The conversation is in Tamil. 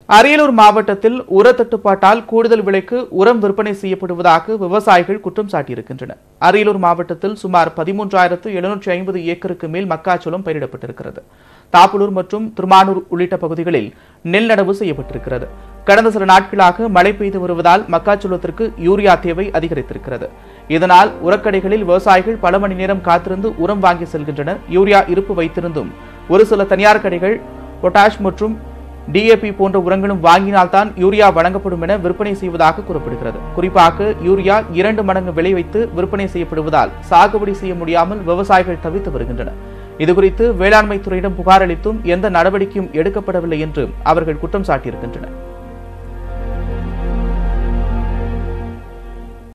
அரியலூர் மாவட்டத்தில் உர தட்டுப்பாட்டால் கூடுதல் விலைக்கு உரம் விற்பனை செய்யப்படுவதாக விவசாயிகள் குற்றம் சாட்டியிருக்கின்றனர். அரியலூர் மாவட்டத்தில் சுமார் 13,750 ஏக்கருக்கு மேல் மக்காச்சோளம் பயிரிடப்பட்டிருக்கிறது. தாப்பலூர் மற்றும் திருமானூர் உள்ளிட்ட பகுதிகளில் நெல் நடவு செய்யப்பட்டிருக்கிறது. கடந்த சில நாட்களாக மழை பெய்து வருவதால் மக்காச்சோளத்திற்கு யூரியா தேவை அதிகரித்திருக்கிறது. இதனால் உரக்கடைகளில் விவசாயிகள் பல மணி நேரம் காத்திருந்து உரம் வாங்கி செல்கின்றனர். யூரியா இருப்பு வைத்திருந்தும் ஒரு சில தனியார் கடைகள் பொட்டாஷ் மற்றும் டிஏபி போன்ற உரங்களும் வாங்கினால்தான் யூரியா வழங்கப்படும் என விற்பனை செய்வதாக கூறப்படுகிறது. குறிப்பாக யூரியா 2 மடங்கு விலை வைத்து விற்பனை செய்யப்படுவதால் சாகுபடி செய்ய முடியாமல் விவசாயிகள் தவித்து வருகின்றனர். இதுகுறித்து வேளாண்மை துறையிடம் புகார் அளித்தும் எந்த நடவடிக்கையும் எடுக்கப்படவில்லை என்று அவர்கள் குற்றம் சாட்டியிருக்கின்றனர்.